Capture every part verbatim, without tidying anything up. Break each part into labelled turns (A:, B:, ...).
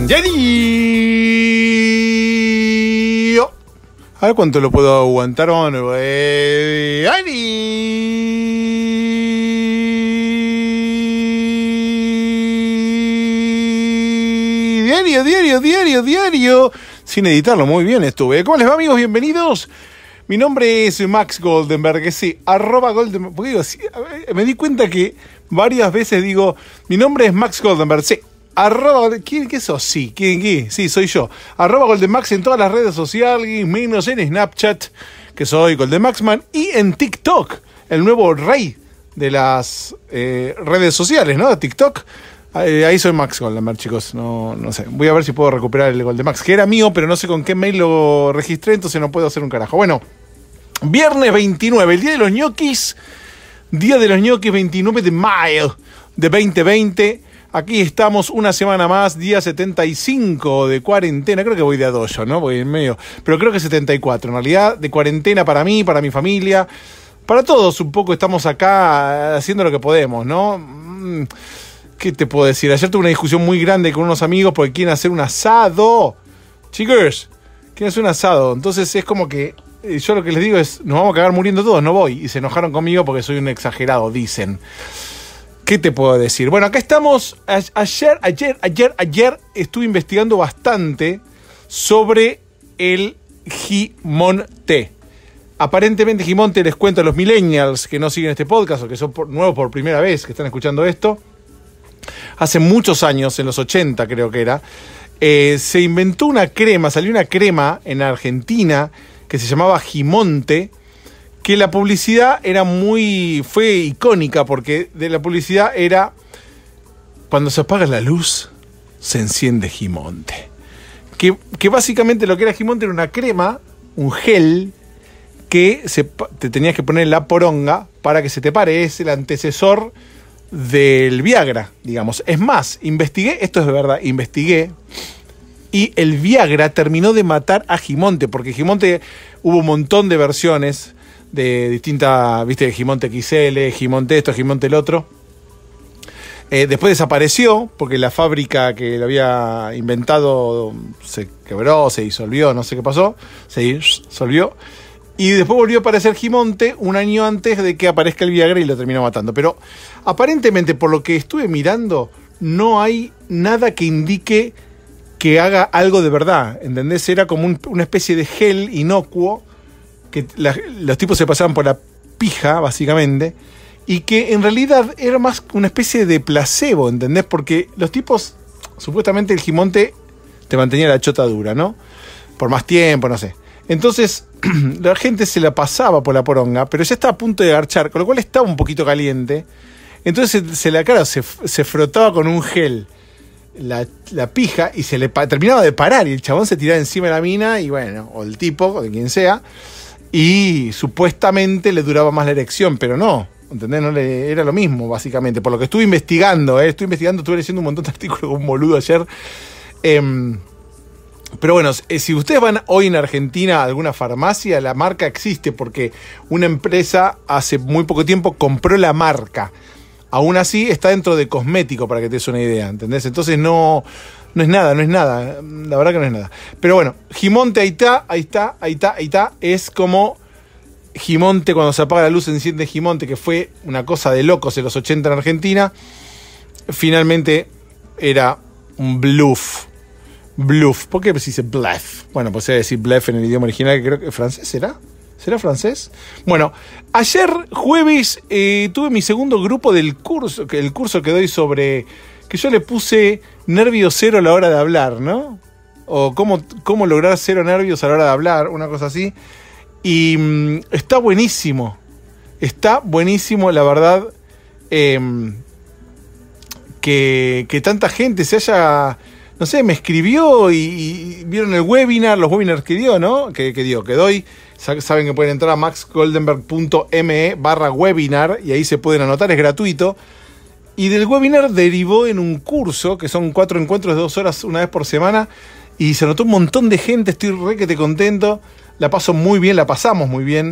A: Diario. A ver cuánto lo puedo aguantar. Bueno, eh, diario, diario, diario, diario. Sin editarlo, muy bien estuve. ¿Cómo les va, amigos? Bienvenidos. Mi nombre es Max Goldenberg, que sí, arroba Goldenberg. Porque digo, sí, me di cuenta que varias veces digo, mi nombre es Max Goldenberg, sí. Arroba, ¿quién, ¿qué sos? Sí, ¿quién, qué? Sí, soy yo. Arroba Goldenmax en todas las redes sociales, menos en Snapchat, que soy Goldenmaxman, y en TikTok, el nuevo rey de las eh, redes sociales, ¿no? TikTok. Eh, ahí soy Max Goldenberg, chicos. No, no sé. Voy a ver si puedo recuperar el Goldenmax, que era mío, pero no sé con qué mail lo registré, entonces no puedo hacer un carajo. Bueno, viernes veintinueve, el día de los ñoquis. Día de los ñoquis, veintinueve de mayo de veinte veinte. Aquí estamos una semana más, día setenta y cinco de cuarentena. Creo que voy de a dos yo, ¿no? Voy en medio. Pero creo que setenta y cuatro. En realidad, de cuarentena para mí, para mi familia. Para todos un poco estamos acá haciendo lo que podemos, ¿no? ¿Qué te puedo decir? Ayer tuve una discusión muy grande con unos amigos porque quieren hacer un asado. Chicos, quieren hacer un asado. Entonces es como que yo lo que les digo es, nos vamos a cagar muriendo todos, no voy. Y se enojaron conmigo porque soy un exagerado, dicen. ¿Qué te puedo decir? Bueno, acá estamos. Ayer, ayer, ayer, ayer estuve investigando bastante sobre el Gimonte. Aparentemente Gimonte, les cuento a los millennials que no siguen este podcast o que son por, nuevos por primera vez, que están escuchando esto. Hace muchos años, en los ochenta creo que era, eh, se inventó una crema, salió una crema en Argentina que se llamaba Gimonte, que la publicidad era muy, fue icónica, porque de la publicidad era, cuando se apaga la luz, se enciende Gimonte. Que, que básicamente lo que era Gimonte era una crema, un gel, que se, te tenías que poner en la poronga para que se te pare. Es el antecesor del Viagra, digamos. Es más, investigué, esto es de verdad, investigué, y el Viagra terminó de matar a Gimonte, porque Gimonte hubo un montón de versiones de distintas, viste, Gimonte X L, Gimonte esto, Gimonte el otro. Eh, después desapareció porque la fábrica que lo había inventado se quebró, se disolvió, no sé qué pasó, se disolvió. Y después volvió a aparecer Gimonte un año antes de que aparezca el Viagra y lo terminó matando. Pero aparentemente, por lo que estuve mirando, no hay nada que indique que haga algo de verdad, ¿entendés? Era como un, una especie de gel inocuo que la, los tipos se pasaban por la pija, básicamente, y que en realidad era más una especie de placebo, ¿entendés? Porque los tipos, supuestamente el Gimonte te mantenía la chota dura, ¿no? Por más tiempo, no sé. Entonces, la gente se la pasaba por la poronga, pero ya estaba a punto de garchar, con lo cual estaba un poquito caliente. Entonces, se, se la cara se, se frotaba con un gel la, la pija y se le pa- terminaba de parar, y el chabón se tiraba encima de la mina, y bueno, o el tipo, o de quien sea, y supuestamente le duraba más la erección, pero no, ¿entendés? No le, era lo mismo, básicamente. Por lo que estuve investigando, ¿eh? estuve investigando, estuve leyendo un montón de artículos con un boludo ayer. Eh, pero bueno, si ustedes van hoy en Argentina a alguna farmacia, la marca existe porque una empresa hace muy poco tiempo compró la marca. Aún así está dentro de cosmético, para que te des una idea, ¿entendés? Entonces no... No es nada, no es nada, la verdad que no es nada. Pero bueno, Gimonte, ahí está, ahí está, ahí está, ahí está. Es como Gimonte, cuando se apaga la luz se enciende Gimonte, que fue una cosa de locos en los ochenta en Argentina. Finalmente era un bluff. Bluff. ¿Por qué se dice bluff? Bueno, pues se debe decir bluff en el idioma original, que creo que francés, ¿será? ¿Será francés? Bueno, ayer jueves eh, tuve mi segundo grupo del curso, el curso que doy sobre... que yo le puse nervio cero a la hora de hablar, ¿no? O cómo, cómo lograr cero nervios a la hora de hablar, una cosa así. Y mmm, está buenísimo. Está buenísimo, la verdad, eh, que, que tanta gente se haya... No sé, me escribió y, y vieron el webinar, los webinars que dio, ¿no? Que, que dio, que doy. Saben que pueden entrar a maxgoldenberg.me barra webinar y ahí se pueden anotar, es gratuito. Y del webinar derivó en un curso, que son cuatro encuentros de dos horas una vez por semana, y se anotó un montón de gente, estoy re que te contento, la paso muy bien, la pasamos muy bien,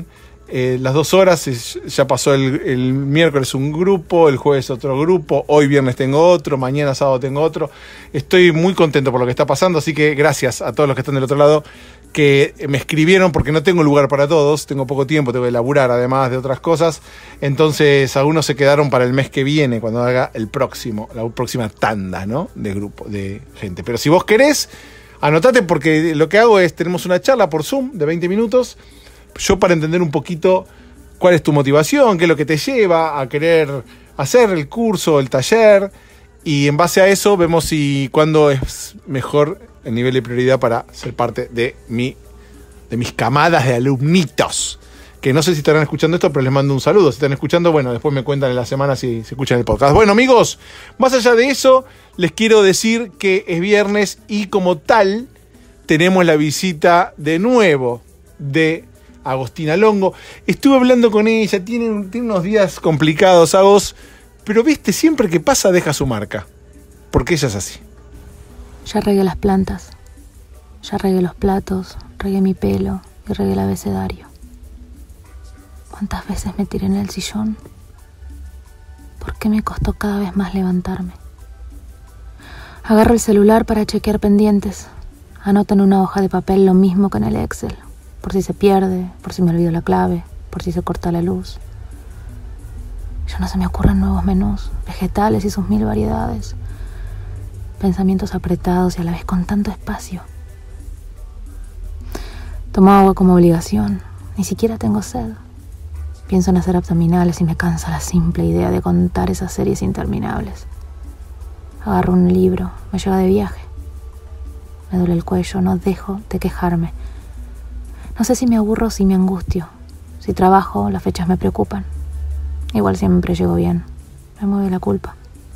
A: eh, las dos horas, es, ya pasó el, el miércoles un grupo, el jueves otro grupo, hoy viernes tengo otro, mañana sábado tengo otro. Estoy muy contento por lo que está pasando, así que gracias a todos los que están del otro lado, que me escribieron, porque no tengo lugar para todos, tengo poco tiempo, tengo que laburar además de otras cosas, entonces algunos se quedaron para el mes que viene, cuando haga el próximo, la próxima tanda, ¿no? De grupo, de gente. Pero si vos querés, anotate, porque lo que hago es, tenemos una charla por Zoom de veinte minutos, yo para entender un poquito cuál es tu motivación, qué es lo que te lleva a querer hacer el curso, el taller, y en base a eso vemos si cuándo es mejor el nivel de prioridad para ser parte de mi de mis camadas de alumnitos, que no sé si estarán escuchando esto, pero les mando un saludo. Si están escuchando, bueno, después me cuentan en la semana si se escuchan el podcast. Bueno, amigos, más allá de eso, les quiero decir que es viernes y como tal tenemos la visita de nuevo de Agostina Longo. Estuve hablando con ella, tiene, tiene unos días complicados, Agos, pero viste, siempre que pasa deja su marca, porque ella es así.
B: Ya regué las plantas, ya regué los platos, regué mi pelo y regué el abecedario. ¿Cuántas veces me tiré en el sillón? ¿Por qué me costó cada vez más levantarme? Agarro el celular para chequear pendientes. Anoto en una hoja de papel lo mismo que en el Excel, por si se pierde, por si me olvido la clave, por si se corta la luz. Ya no se me ocurren nuevos menús, vegetales y sus mil variedades. Pensamientos apretados y a la vez con tanto espacio. Tomo agua como obligación, ni siquiera tengo sed. Pienso en hacer abdominales y me cansa la simple idea de contar esas series interminables. Agarro un libro, me lleva de viaje. Me duele el cuello, no dejo de quejarme. No sé si me aburro o si me angustio. Si trabajo, las fechas me preocupan. Igual siempre llego bien. Me mueve la culpa.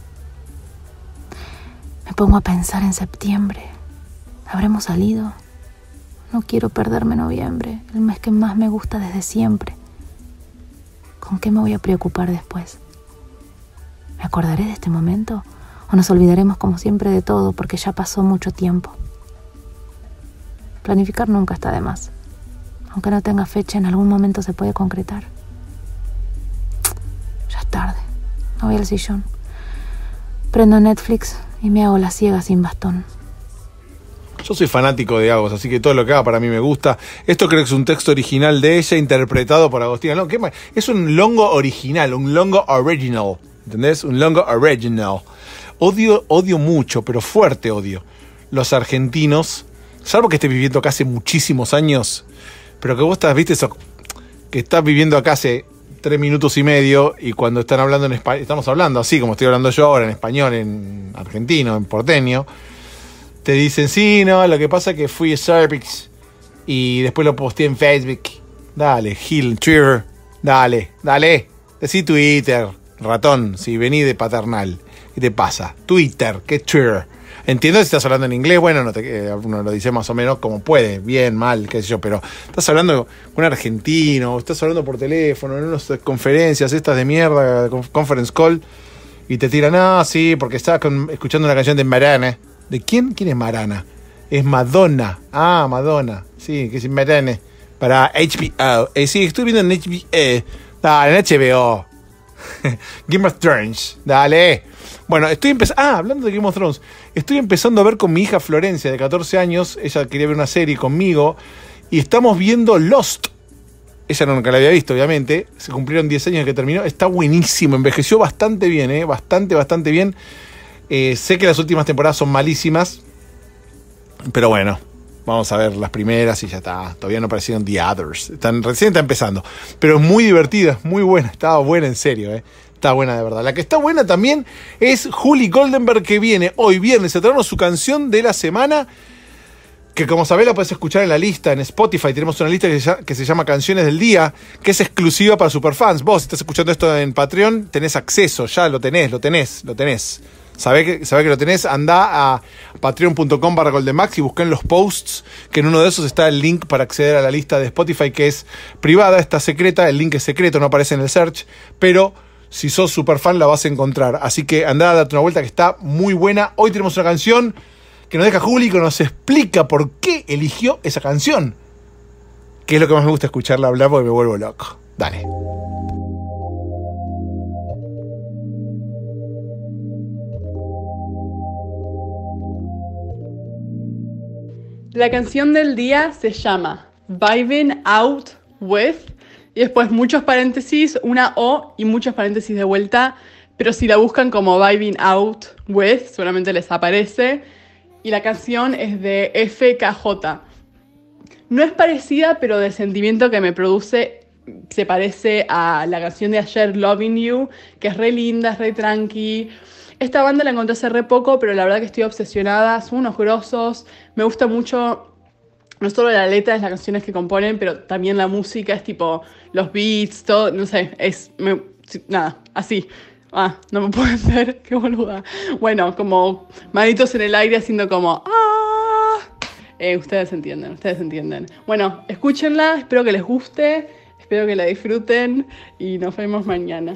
B: Me pongo a pensar en septiembre. ¿Habremos salido? No quiero perderme noviembre, el mes que más me gusta desde siempre. ¿Con qué me voy a preocupar después? ¿Me acordaré de este momento? ¿O nos olvidaremos como siempre de todo porque ya pasó mucho tiempo? Planificar nunca está de más. Aunque no tenga fecha, en algún momento se puede concretar. Ya es tarde. Me voy al sillón. Prendo Netflix y me hago la ciega sin bastón.
A: Yo soy fanático de Agos, así que todo lo que haga para mí me gusta. Esto creo que es un texto original de ella, interpretado por Agostina Longo. ¿Qué? Es un longo original, un longo original. ¿Entendés? Un longo original. Odio, odio mucho, pero fuerte odio, los argentinos, salvo que estés viviendo acá hace muchísimos años, pero que vos estás, viste eso, que estás viviendo acá hace tres minutos y medio y cuando están hablando en español, estamos hablando así como estoy hablando yo ahora, en español, en argentino, en porteño, te dicen, sí, no, lo que pasa es que fui a Cervix y después lo posteé en Facebook. Dale, Gil, Twitter, dale, dale, decí Twitter, ratón, si vení de paternal. ¿Qué te pasa? Twitter, ¿qué es Twitter? Entiendo si estás hablando en inglés, bueno, no te, eh, uno lo dice más o menos como puede, bien, mal, qué sé yo, pero estás hablando con un argentino, estás hablando por teléfono, en unas conferencias estas de mierda, conference call, y te tiran, ah, sí, porque estás con, escuchando una canción de Marana. ¿De quién? ¿Quién es Marana? Es Madonna. Ah, Madonna. Sí, que es Marana. Para H B O. Eh, sí, estoy viendo en H B O. Dale, en H B O. Game of Thrones. Dale. Bueno, estoy empezando... Ah, hablando de Game of Thrones. Estoy empezando a ver con mi hija Florencia, de catorce años. Ella quería ver una serie conmigo. Y estamos viendo Lost. Ella nunca la había visto, obviamente. Se cumplieron diez años que terminó. Está buenísimo. Envejeció bastante bien, ¿eh? Bastante, bastante bien. Eh, sé que las últimas temporadas son malísimas, pero bueno, vamos a ver las primeras y ya está. Todavía no aparecieron The Others. Están, recién está empezando. Pero es muy divertida, es muy buena. Estaba buena en serio, ¿eh? Está buena de verdad. La que está buena también es Julie Goldenberg, que viene hoy viernes a traernos su canción de la semana. Que como sabés la podés escuchar en la lista, en Spotify. Tenemos una lista que se, llama, que se llama Canciones del Día, que es exclusiva para superfans. Vos, si estás escuchando esto en Patreon, tenés acceso, ya lo tenés, lo tenés, lo tenés. Sabés que, sabés que lo tenés, andá a patreon.com barra Goldenmax y buscá en los posts, que en uno de esos está el link para acceder a la lista de Spotify, que es privada, está secreta, el link es secreto, no aparece en el search, pero si sos superfan la vas a encontrar. Así que andá a darte una vuelta, que está muy buena. Hoy tenemos una canción que nos deja Juli, que nos explica por qué eligió esa canción, que es lo que más me gusta escucharla hablar porque me vuelvo loco. Dale.
C: La canción del día se llama Vibing Out With, y después muchos paréntesis, una O y muchos paréntesis de vuelta, pero si la buscan como Vibing Out With, seguramente les aparece. Y la canción es de F K J. No es parecida, pero del sentimiento que me produce se parece a la canción de ayer, Loving You, que es re linda, es re tranqui. Esta banda la encontré hace re poco, pero la verdad que estoy obsesionada, son unos grosos. Me gusta mucho, no solo la letra de las canciones que componen, pero también la música, es tipo los beats, todo, no sé, es, me, nada, así. Ah, no me pueden ver, qué boluda. Bueno, como manitos en el aire haciendo como... ¡Ah! Eh, ustedes entienden, ustedes entienden. Bueno, escúchenla, espero que les guste, espero que la disfruten y nos vemos mañana.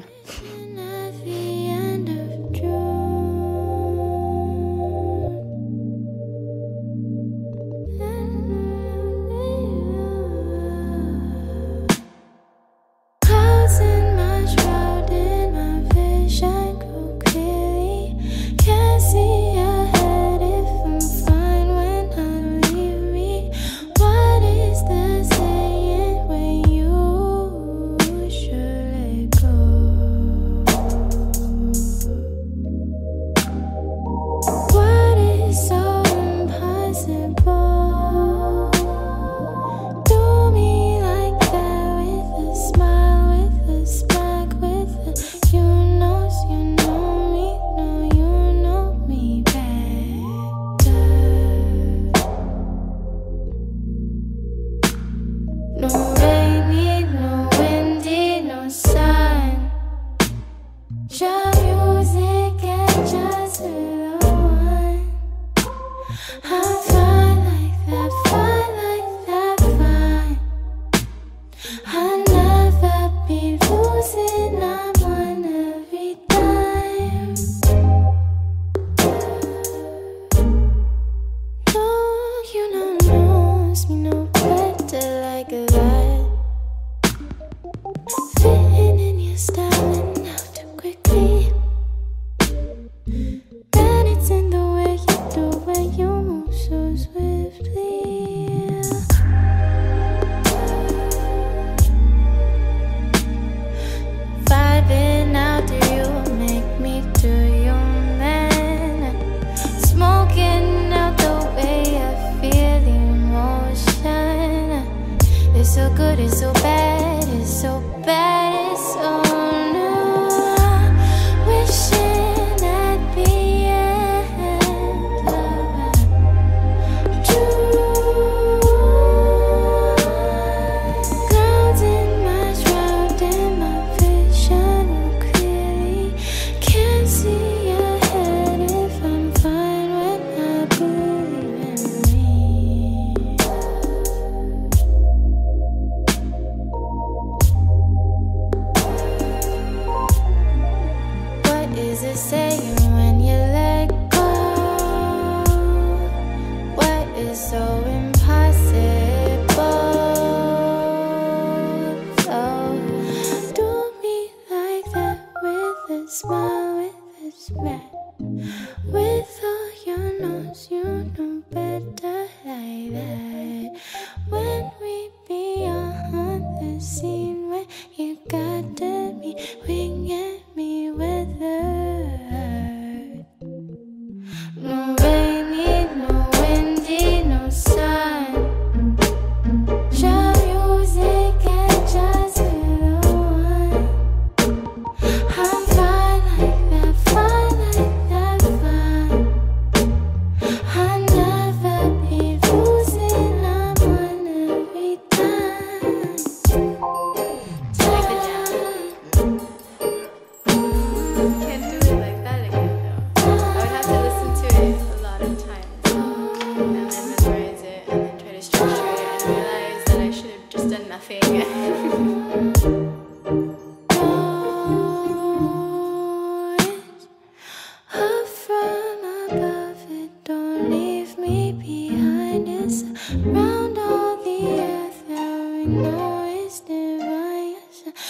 D: Round all the earth, there we know it's divine.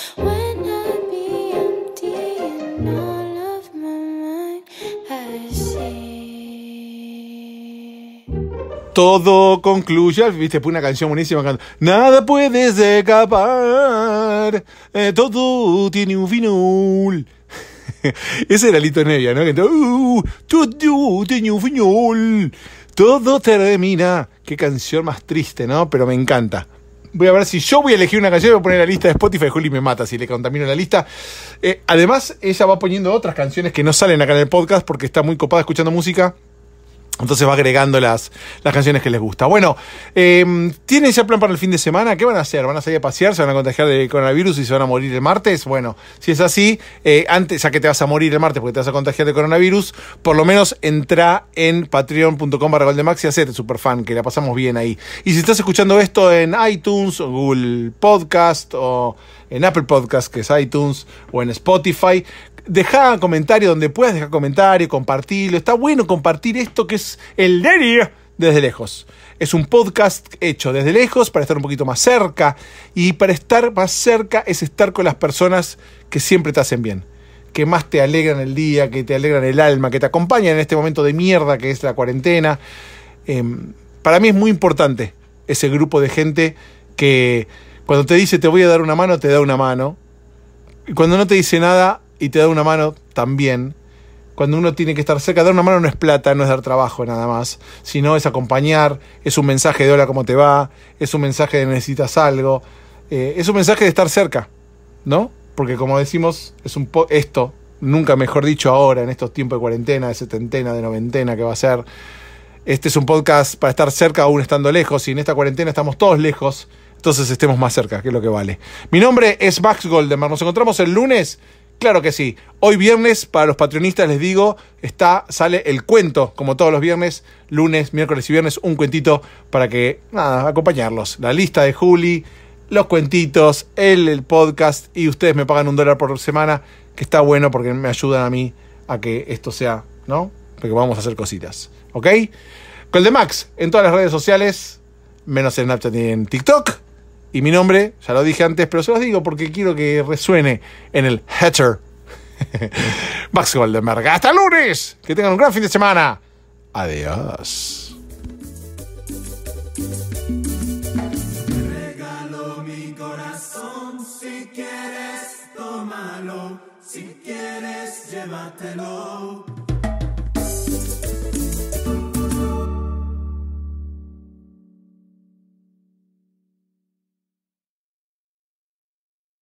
A: todo concluye, viste, fue una canción buenísima, can- nada puedes escapar, eh, todo tiene un final. Ese era Lito Nevia, ¿no? Que todo, uh, todo tiene un final, todo termina. Qué canción más triste, ¿no? Pero me encanta. Voy a ver si yo voy a elegir una canción y voy a poner la lista de Spotify. Juli me mata si le contamino la lista. Eh, además, ella va poniendo otras canciones que no salen acá en el podcast porque está muy copada escuchando música. Entonces va agregando las, las canciones que les gusta. Bueno, eh, ¿tienen ya plan para el fin de semana? ¿Qué van a hacer? ¿Van a salir a pasear? ¿Se van a contagiar de coronavirus y se van a morir el martes? Bueno, si es así, eh, antes, ya que te vas a morir el martes porque te vas a contagiar de coronavirus, por lo menos entra en patreon.com barra goldemax y hacete superfan, que la pasamos bien ahí. Y si estás escuchando esto en iTunes, o Google Podcast, o en Apple Podcast, que es iTunes, o en Spotify, dejá comentario donde puedas, dejar comentario, compartirlo. Está bueno compartir esto que es el diario desde lejos. Es un podcast hecho desde lejos para estar un poquito más cerca. Y para estar más cerca es estar con las personas que siempre te hacen bien, que más te alegran el día, que te alegran el alma, que te acompañan en este momento de mierda que es la cuarentena. Eh, para mí es muy importante ese grupo de gente que cuando te dice te voy a dar una mano, te da una mano. Y cuando no te dice nada y te da una mano también. Cuando uno tiene que estar cerca, dar una mano no es plata, no es dar trabajo nada más, sino es acompañar, es un mensaje de hola, ¿cómo te va? Es un mensaje de necesitas algo, eh, es un mensaje de estar cerca, ¿no? Porque como decimos, es un po- esto, nunca mejor dicho ahora, en estos tiempos de cuarentena, de setentena, de noventena que va a ser, este es un podcast para estar cerca aún estando lejos, y en esta cuarentena estamos todos lejos, entonces estemos más cerca, que es lo que vale. Mi nombre es Max Goldenberg, nos encontramos el lunes. Claro que sí. Hoy viernes, para los patronistas les digo, está, sale el cuento, como todos los viernes, lunes, miércoles y viernes, un cuentito para que, nada, acompañarlos. La lista de Juli, los cuentitos, el, el podcast, y ustedes me pagan un dólar por semana, que está bueno porque me ayudan a mí a que esto sea, ¿no? Porque vamos a hacer cositas, ¿ok? Goldemax en todas las redes sociales, menos en Snapchat y en TikTok. Y mi nombre, ya lo dije antes, pero se los digo porque quiero que resuene en el Hatter. Max Goldenberg. ¡Hasta el lunes! Que tengan un gran fin de semana. Adiós.
D: Te regalo mi corazón, si quieres, tómalo. Si quieres, llévatelo.